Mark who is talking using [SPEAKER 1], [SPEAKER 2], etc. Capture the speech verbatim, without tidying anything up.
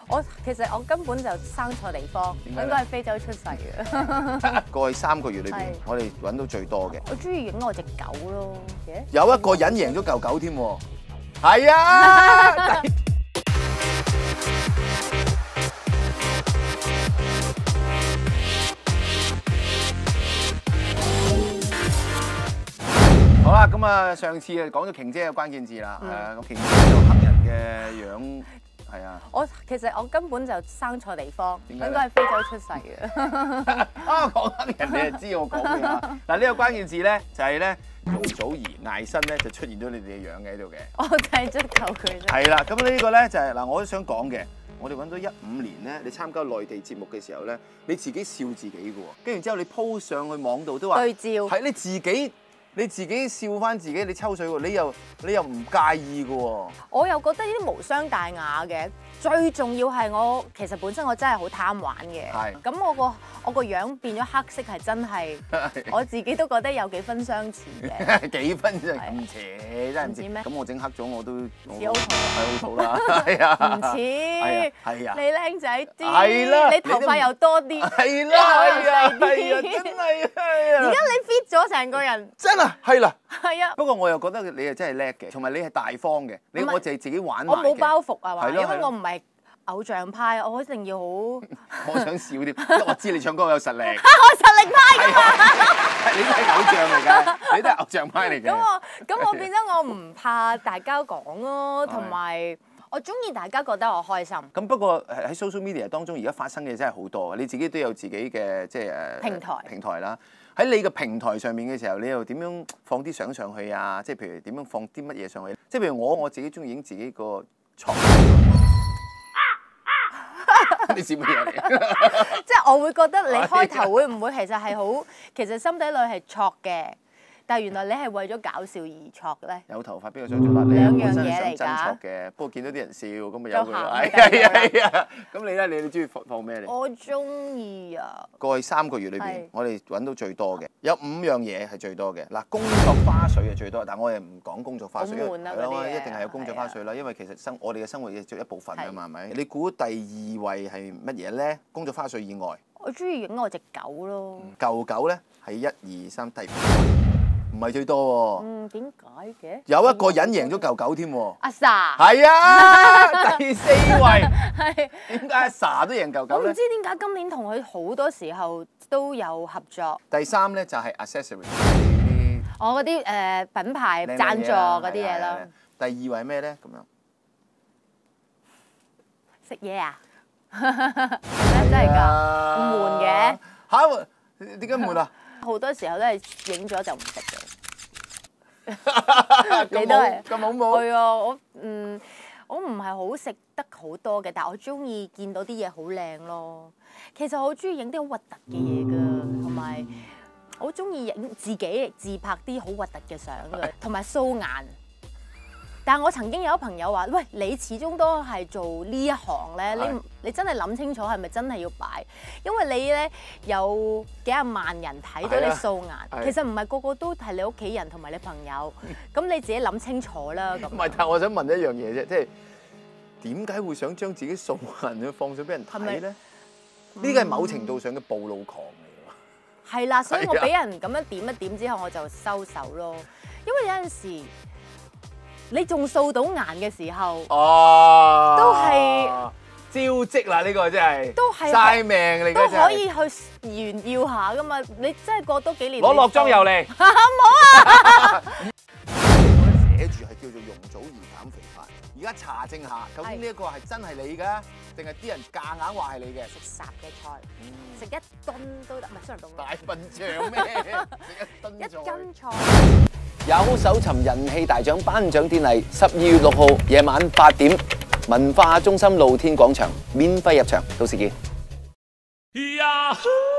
[SPEAKER 1] 我其實我根本就生錯地方，應該係非洲出世嘅。
[SPEAKER 2] 過去三個月裏邊
[SPEAKER 1] 係，
[SPEAKER 2] 我哋揾到最多嘅。
[SPEAKER 1] 我中意影我隻狗咯。
[SPEAKER 2] 有一個人贏咗嚿狗添喎。係啊！好啦，咁啊，上次啊講咗瓊姐嘅關鍵字啦，誒，咁瓊姐有黑人嘅樣，係啊。
[SPEAKER 1] 我其實我根本就生錯地方，應
[SPEAKER 2] 點解
[SPEAKER 1] 該係非洲出世嘅。
[SPEAKER 2] 啊，講黑人你就知我講咩啊？嗱，呢個關鍵字咧就係咧，容祖兒艾辛咧就出現咗你哋嘅樣嘅喺度嘅。
[SPEAKER 1] 我睇足夠佢啫。
[SPEAKER 2] 係啦，咁呢個咧就係嗱，我都想講嘅。我哋揾咗一五年咧，你參加內地節目嘅時候咧，你自己笑自己嘅喎，跟住之後你 po 上去網度都話
[SPEAKER 1] 對照
[SPEAKER 2] 係你自己。你自己笑翻自己，你抽水喎，你又你又唔介意嘅喎。
[SPEAKER 1] 我又覺得呢啲無傷大雅嘅，最重要係我其實本身我真係好貪玩嘅。
[SPEAKER 2] 係。
[SPEAKER 1] 咁我個我個樣變咗黑色係真係，我自己都覺得有幾分相似嘅。
[SPEAKER 2] 幾分真係咁邪，真係唔似
[SPEAKER 1] 咩？
[SPEAKER 2] 咁我整黑咗我都
[SPEAKER 1] 似好土
[SPEAKER 2] 係好土啦，係啊。
[SPEAKER 1] 唔似。
[SPEAKER 2] 係啊。係啊。
[SPEAKER 1] 你靚仔啲。
[SPEAKER 2] 係啦。
[SPEAKER 1] 你頭髮又多啲。
[SPEAKER 2] 係啦。係啊。係啊。真係啊。
[SPEAKER 1] 而家你 fit 咗成個人。
[SPEAKER 2] 真啊，係啦。
[SPEAKER 1] 係啊。
[SPEAKER 2] 不過我又覺得你係真係叻嘅，同埋你係大方嘅。你我就係自己玩埋嘅。
[SPEAKER 1] 我冇包袱啊嘛，因
[SPEAKER 2] 係咯
[SPEAKER 1] 為我唔係偶像派，我一定要好。
[SPEAKER 2] 我想笑啲，因為我知你唱歌有實力。
[SPEAKER 1] 我實力派㗎嘛。
[SPEAKER 2] 你都係偶像嚟㗎，你都係偶像派嚟嘅。
[SPEAKER 1] 咁我咁我變咗我唔怕大家講咯，同埋我中意大家覺得我開心。
[SPEAKER 2] 咁不過喺 social media 當中，而家發生嘅真係好多，你自己都有自己嘅即係誒
[SPEAKER 1] 平台
[SPEAKER 2] 平台啦。喺你嘅平台上面嘅時候，你又點樣放啲相上去啊？即係譬如點樣放啲乜嘢上去？即係譬如我我自己中意影自己個床。你笑乜嘢嚟？
[SPEAKER 1] 即係我會覺得你開頭會唔會其實係好，其實心底裏係錯嘅，但係原來你係為咗搞笑而錯嘅咧。
[SPEAKER 2] 有頭髮邊個想做乜？你
[SPEAKER 1] 兩樣
[SPEAKER 2] 本身係
[SPEAKER 1] 嘢嚟
[SPEAKER 2] 想真錯
[SPEAKER 1] 㗎。
[SPEAKER 2] 嘅，不過見到啲人笑咁咪有佢咯。
[SPEAKER 1] 就行
[SPEAKER 2] 係係係啊！咁你咧，你你中意放放咩嚟？
[SPEAKER 1] 我中意啊！
[SPEAKER 2] 過去三個月裏邊
[SPEAKER 1] 係，
[SPEAKER 2] 我哋揾到最多嘅有五樣嘢係最多嘅。嗱，工作花絮係最多，但係我哋唔講工作花絮，因為
[SPEAKER 1] 好悶啊
[SPEAKER 2] 係咯，
[SPEAKER 1] 嗰啲嘢
[SPEAKER 2] 一定係有工作花絮啦。因為其實生我哋嘅生活嘅一部分啊嘛，係咪？你估第二位係乜嘢咧？工作花絮以外，
[SPEAKER 1] 我中意影我隻狗咯。
[SPEAKER 2] 舊狗咧係一二三第五，唔係最多喎。
[SPEAKER 1] 嗯，點解嘅？
[SPEAKER 2] 有一個人贏咗舊狗添喎。
[SPEAKER 1] 阿 Sa。
[SPEAKER 2] 係啊，第四位。
[SPEAKER 1] 係。
[SPEAKER 2] 點解阿 Sa 都贏舊狗咧？
[SPEAKER 1] 我唔知點解今年同佢好多時候都有合作。
[SPEAKER 2] 第三咧就係 accessory 啲。
[SPEAKER 1] 我嗰啲誒品牌贊助嗰啲嘢咯。
[SPEAKER 2] 第二位係咩咧？咁樣
[SPEAKER 1] 食嘢啊？真係㗎，唔悶嘅。
[SPEAKER 2] 嚇？點解悶啊？
[SPEAKER 1] 好多時候都係影咗就唔食嘅。你都係
[SPEAKER 2] 咁好冇？
[SPEAKER 1] 係啊，我嗯我唔係好食得好多嘅，但係我中意見到啲嘢好靚咯。其實我好中意影啲好核突嘅嘢㗎，同埋我好中意影自己自拍啲好核突嘅相㗎，同埋素顏。但係我曾經有一朋友話：喂，你始終都係做呢一行咧，你你真係諗清楚係咪真係要擺？因為你咧有幾廿萬人睇到你素顏，其實唔係個個都係你屋企人同埋你朋友，咁你自己諗清楚啦。咁
[SPEAKER 2] 唔係，但係我想問一樣嘢啫，即係點解會想將自己素顏去放上俾人睇咧？呢個係某程度上嘅暴露狂嚟㗎。
[SPEAKER 1] 係啦，所以我俾人咁樣點一點之後，我就收手咯。因為有陣時你仲掃到顏嘅時候，
[SPEAKER 2] 哦，
[SPEAKER 1] 都係
[SPEAKER 2] 招積啦！呢個真係
[SPEAKER 1] 都係
[SPEAKER 2] 嘥命嚟嘅，
[SPEAKER 1] 都可以去炫耀下噶嘛！你真係過多幾年
[SPEAKER 2] 攞落妝油嚟，
[SPEAKER 1] 唔好啊！
[SPEAKER 2] 寫住係叫做容祖兒減肥法，而家查證下，究竟呢一個係真係你㗎，定係啲人夾硬話係你嘅？
[SPEAKER 1] 食雜嘅菜，食一噸都得，唔係雙人
[SPEAKER 2] 大笨象咩？食一
[SPEAKER 1] 一斤菜。
[SPEAKER 3] 有搜尋人氣大獎頒獎典禮，十二月六號夜晚八點，文化中心露天廣場免費入場，到時見。